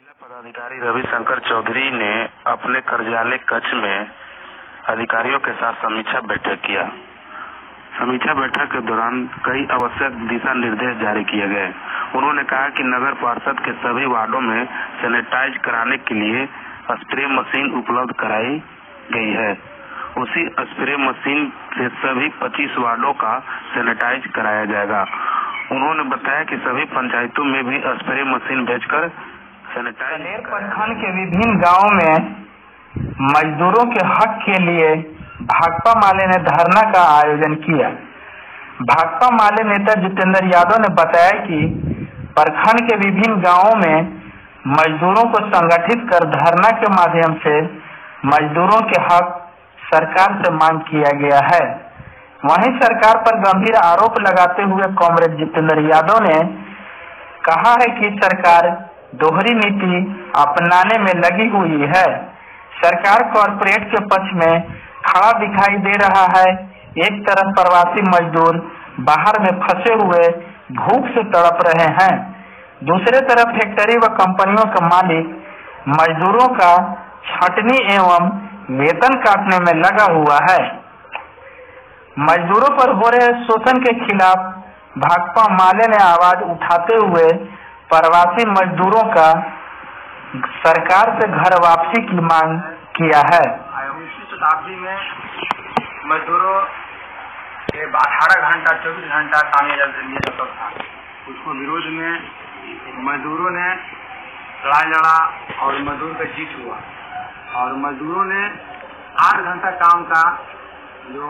जिला पदाधिकारी रविशंकर चौधरी ने अपने कार्यालय कक्ष में अधिकारियों के साथ समीक्षा बैठक किया। समीक्षा बैठक के दौरान कई आवश्यक दिशा निर्देश जारी किए गए। उन्होंने कहा कि नगर पार्षद के सभी वार्डों में सैनिटाइज कराने के लिए स्प्रे मशीन उपलब्ध कराई गई है। उसी स्प्रे मशीन से सभी 25 वार्डों का सैनिटाइज कराया जाएगा। उन्होंने बताया कि सभी पंचायतों में भी स्प्रे मशीन भेजकर सैनिटाइज प्रखंड के विभिन्न गांवों में मजदूरों के हक के लिए भाकपा माले ने धरना का आयोजन किया। भाकपा माले नेता जितेंद्र यादव ने बताया कि प्रखंड के विभिन्न गांवों में मजदूरों को संगठित कर धरना के माध्यम से मजदूरों के हक सरकार से मांग किया गया है। वहीं सरकार पर गंभीर आरोप लगाते हुए कॉमरेड जितेंद्र यादव ने कहा है कि सरकार दोहरी नीति अपनाने में लगी हुई है। सरकार कॉरपोरेट के पक्ष में खड़ा दिखाई दे रहा है। एक तरफ प्रवासी मजदूर बाहर में फंसे हुए भूख से तड़प रहे हैं, दूसरे तरफ फैक्ट्री व कंपनियों का मालिक मजदूरों का छंटनी एवं वेतन काटने में लगा हुआ है। मजदूरों पर हो रहे शोषण के खिलाफ भाकपा माले ने आवाज उठाते हुए प्रवासी मजदूरों का सरकार से घर वापसी की मांग किया है। 19वीं शताब्दी में मजदूरों के 18 घंटा 24 घंटा काम लिया जाता था। उसको विरोध में मजदूरों ने लड़ाई लड़ा और मजदूर का जीत हुआ और मजदूरों ने 8 घंटा काम का जो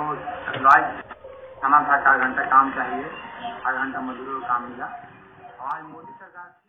खाना था, 4 घंटा काम चाहिए, 8 घंटा मजदूरों को काम मिला। आज मोदी सरकार